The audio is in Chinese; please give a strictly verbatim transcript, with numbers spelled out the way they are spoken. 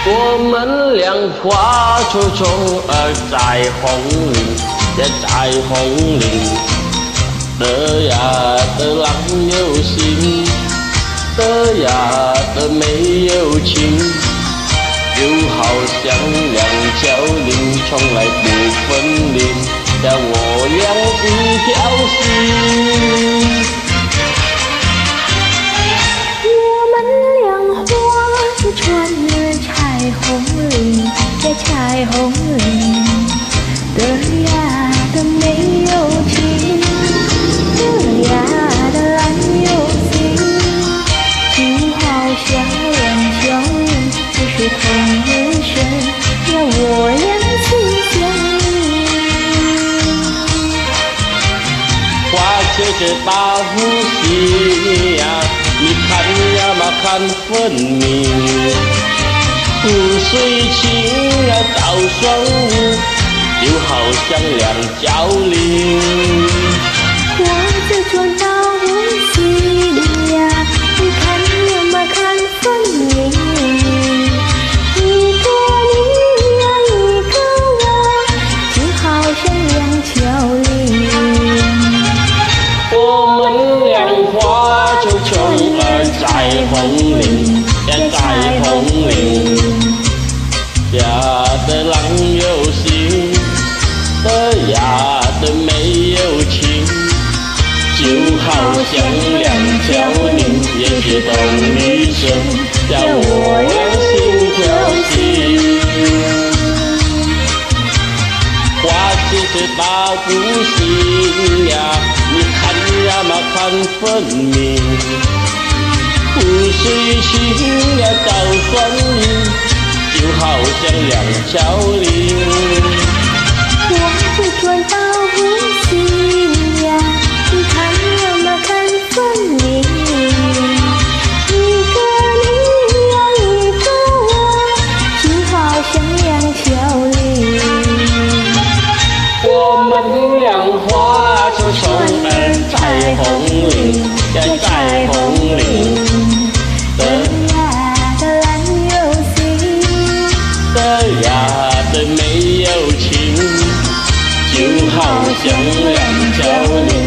我们俩化作虫儿在红林，也在红林。得呀得郎有心，得呀得没有情，就好像两条林从来不分离，让我俩一条心。 我们俩化作船儿踩红林，在彩虹林。得呀得没有情，得呀得郎有心，就好像两条林，不是同日生，让我俩心相印。 花姐姐把呼吸呀，你看呀嘛看分明，湖水清啊到双鱼，就好像两条林。 花在转到我心呀，你看呀嘛看分明，一个你呀一个我，就好像两条林。 我们俩化作虫儿在红林，也在红林。呀得郎有心，得呀得没有情，就好像两条林，也是同一生，让我俩心跳心。花姐姐把故事呀，你看呀嘛看分明，湖水清呀到双鱼，就好像两条林。 我只转到我心呀，你看呀嘛看分明，一个你呀一个我，就好像两条林。 我们俩化作虫儿在红林，也在红林。 得呀得郎有心， 得呀得没有情，就好像两条林。